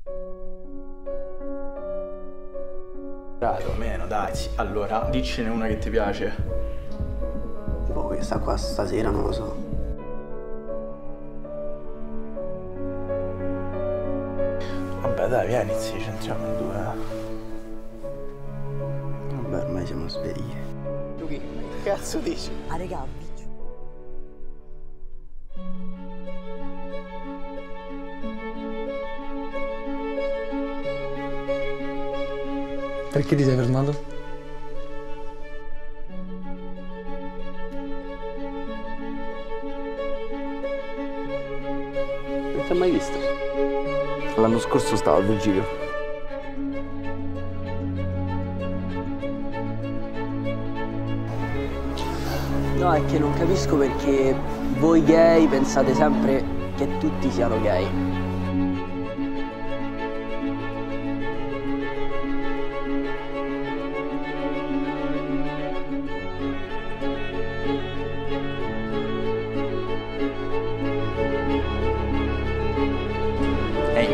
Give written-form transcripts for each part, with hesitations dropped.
Più o meno, dai, sì. Allora, diccene una che ti piace. Boh, questa qua stasera non lo so. Vabbè, dai, vieni, ci centriamo in due. Vabbè, ormai siamo svegli. Tu che cazzo dici? Ah, raga, bici. Perché ti sei fermato? Non ti ho mai visto? L'anno scorso stavo a Virgilio. No, è che non capisco perché voi gay pensate sempre che tutti siano gay. Ehi.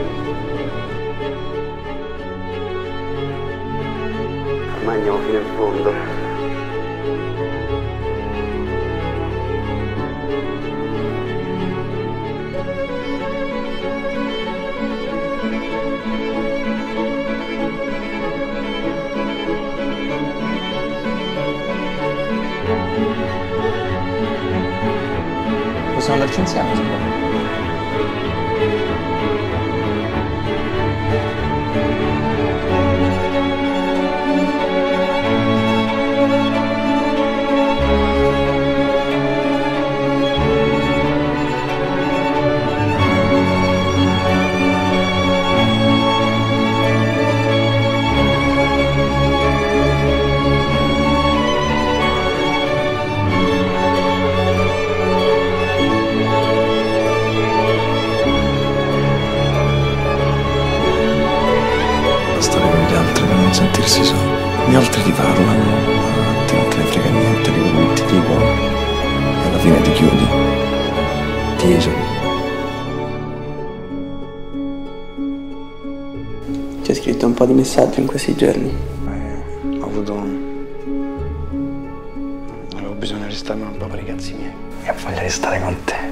Ormai andiamo fino in fondo. Possiamo andarci insieme, se vuoi. Stare con gli altri per non sentirsi soli. Gli altri ti parlano, ma a te non te ne frega niente di quello che ti dicono. E alla fine ti chiudi, ti isoli. Ci hai scritto un po' di messaggi in questi giorni. Avevo bisogno di starmene un po' per i cazzi miei. E ho voglia di stare con te.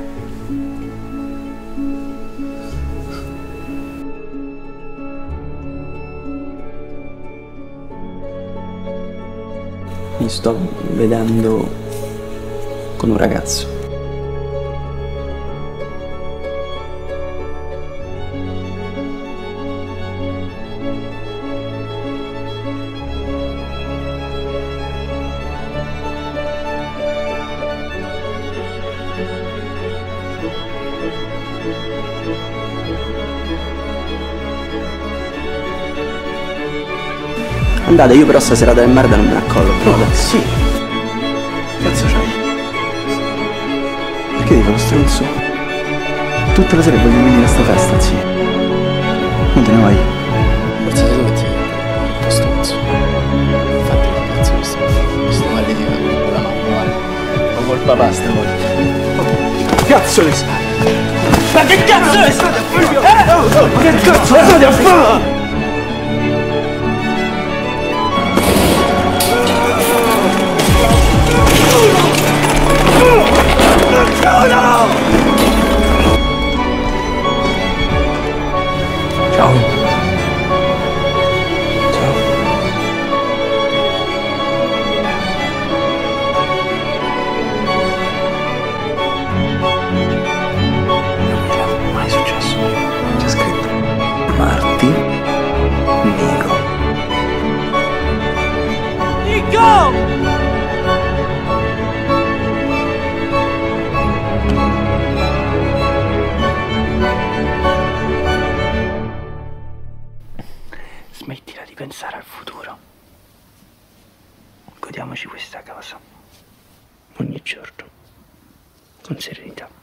Mi sto vedendo con un ragazzo. Andate, io però stasera da merda non me ne accollo. Sì. Cazzo c'hai? Perché ti fa lo stronzo? Tutte le sere voglio venire a sta festa, zio. Non te ne vai? Forse sei dove ti un po' stronzo. Infatti che cazzo questo male di la mamma, guarda. Ma col papà stavolta. Cazzo ne sai? Ma che cazzo ne state a fare? Ma che cazzo ne state a fare? Ciao. Ciao. Non è mai successo. C'è scritto Marti Nero. Smettila di pensare al futuro. Godiamoci questa cosa. Ogni giorno. Con serenità.